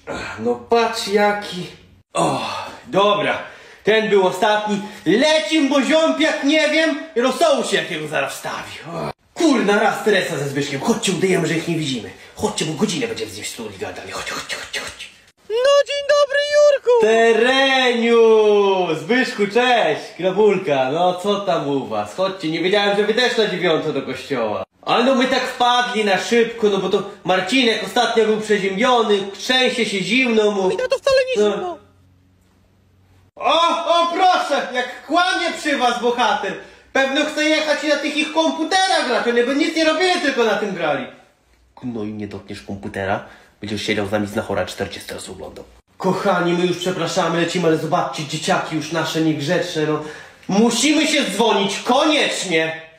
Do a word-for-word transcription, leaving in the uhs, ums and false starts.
No patrz jaki... O, dobra. Ten był ostatni. Lecim, bo ziąpiak nie wiem, rosołu się jakiego zaraz wstawi. O. Kurna, raz Teresa ze Zbyszkiem. Chodźcie, udajemy, że ich nie widzimy. Chodźcie, bo godzinę będziemy zjeść stuli gadali. Chodź, chodź, chodź, chodź. No dzień dobry, Jurku! Tereniu! Zbyszku, cześć! Grabulka, no co tam u was? Chodźcie, nie wiedziałem, że wy też na dziewiątą do kościoła. Ale no my tak wpadli na szybko, no bo to Marcinek ostatnio był przeziębiony, trzęsie się zimno mu. I to wcale nie no. zimno. O, o proszę, jak kłamie przy was bohater. Pewno chce jechać i na tych ich komputerach grać, oni by nic nie robili, tylko na tym grali. No i nie dotkniesz komputera, będziesz siedział z nami z Nachora czterdzieści razy oglądał. Kochani, my już przepraszamy, lecimy, ale zobaczcie, dzieciaki już nasze niegrzeczne, no. Musimy się dzwonić, koniecznie!